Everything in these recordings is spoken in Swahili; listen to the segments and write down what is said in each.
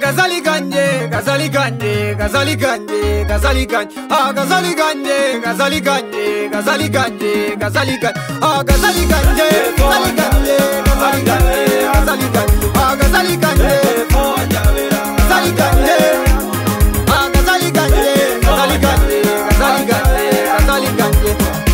gazali ganje, gazali ganje, gazali ganje, gazali ganje, gazali ganje, gazali ganje, gazali ganje, gazali ganje, gazali ganje, gazali ganje, gazali ganje, gazali ganje, gazali ganje, gazali ganje, gazali ganje, gazali ganje, gazali ganje, gazali ganje.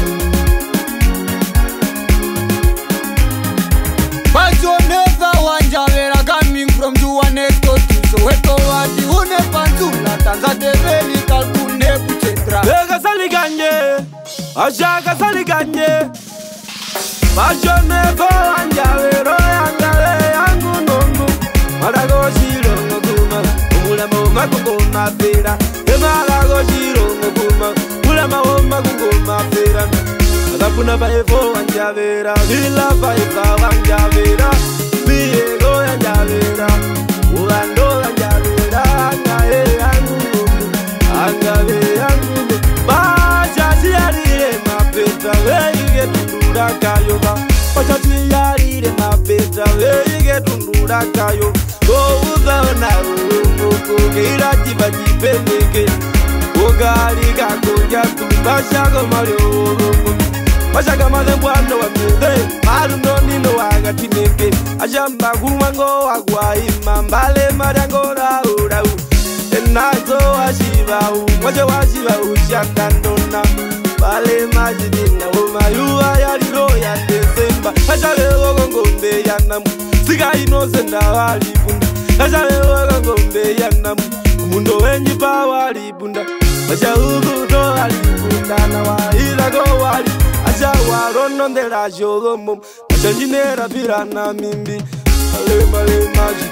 But you never want Javera coming from Juaneto to Soweto. What you ne pantula tanzate veli kalkune puchetra. Gazali ganje, aja gazali ganje. But you never want Javera yangale yangu nongu. Marago shiro nguma, ulama nguma fera. Marago shiro nguma, ulama nguma fera. Agapuna baevo wanjavera, vila baeva wanjavera, miego wanjavera, ulando wanjavera, angae angumu, angae angumu. Bachachi yarire mapeta, weige tundura kayoba. Bachachi yarire mapeta, weige tundura kayo. Go udana umuko, keira jiba jipeleke. Ogali kakonja tumbashago mario umuko. Mashaga madembwano wa mide, maruno nino wagatineke. Ajamba kumango wagwa imambale marango raurau. Enazo washibau, waje washibau shakandona. Bale majidina umayua yariro ya Desemba. Ajale ngombe yanamu, siga inosenda walibunda. Ajale ngombe yanamu, mundo wenyi pa walibunda. Mashahudu walibunda na waila go walibunda. Aja warono de la jogomo, aja jinera pirana mimbi, ale maji.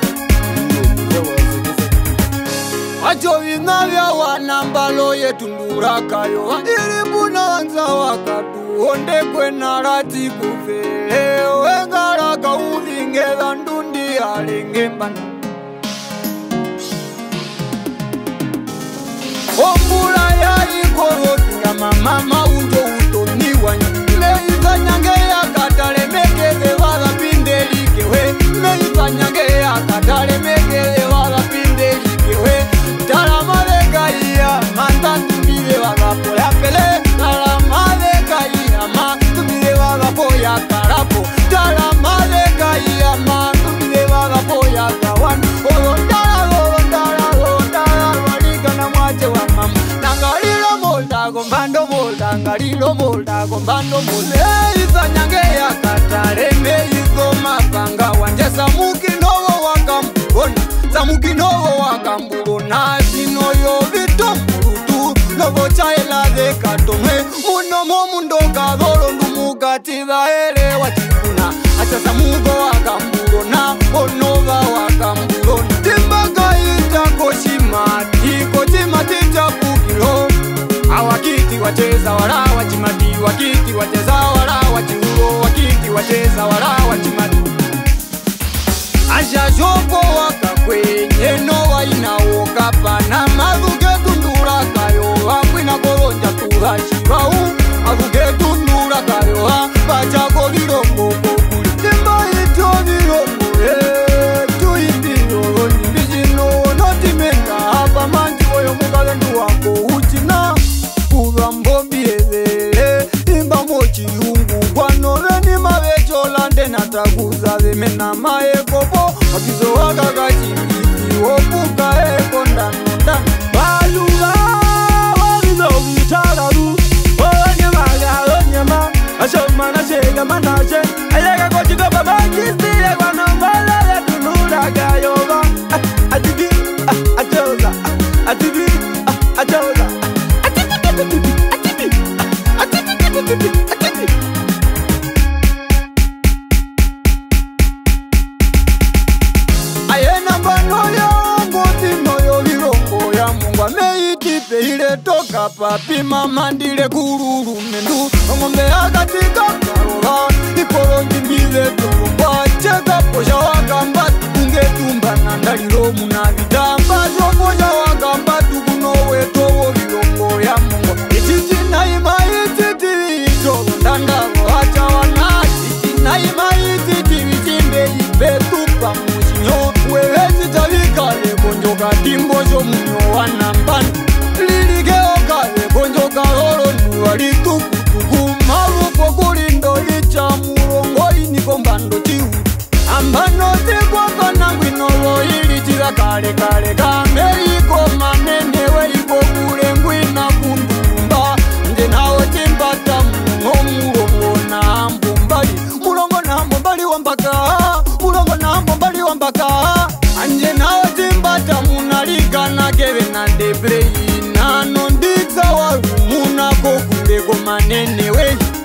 Ajo vinavya wanambalo yetundura kayo, iribuna wanza wakatu, onde kwena rati kufele, wengara kauvinge dandundi alingembana. Ombula ya ikorotu ya mama unjo utoniwanya. Meiza nyange ya katale mekele wala pindelike we. Meiza nyange ya katale mekele wala pindelike we. Taramale kaya mandandumbile wala poya pele. Taramale kaya mandumbile wala poya karapo. Taramale kaya mandumbile wala poya kawan. Gombando molda, ngarilo molda, gombando molda. Iza nyange ya katare meizo mapanga wanje samuki nowo wakambulona. Samuki nowo wakambulona. Sino yo vito murutu, novo chaela de katome. Uno momundo kadoro ndumukati vaere wachikuna. Acha samugo wakambulona, onova wakambulona. Timbaga ita koshimati, koshimati chapukilo. Awakiti wacheza wala wachimati, wakiti wacheza wala wachiuro, wakiti wacheza wala wachimati. Asha jopo wakakwenye nowa inaoka pana. Mazuke tundura kayo, wakwina koronja tuhashibau. Mazuke tundura kayo, bachako virongo kokuli. Timba ito virongo, tuindiro nimbijino. Notimenda hapa manji woyo mukalendu wako uchina. Mbombi ezele, imba mochi yungu. Kwanore ni mawecho lande na taguza zemena mae kopo. Wakizo waka kachingiti, wopuka eko ndano ndano. Baluga, wakizo vitagaru. Onyema, ashoma na shega manache. Ayega kochiko babakisi, kwa nombala ya tunura gayoba. Atibi, achoza, atibi, achoza. Ayena banoyo ngoti noyo virongo ya Mungu ameitipe ile toka papi mamandile kururu mendu. Ngombe akatika karola ikorongi mbile tumba. Cheka posha wakamba ungetumba nandalilo munavitamba. Posha wakamba tukunowe towo virongo ya Mungu. Ichichina ima ititi ito ndanda wacha wana. Ichichina ima ititi vichimbe ipetupa mushinyo. Wewe chitalika lebo wambaka mulongo nambo mbali wambaka anje nawe timbata munaligana keve na debrei nano ndika walu munako kuleko manene we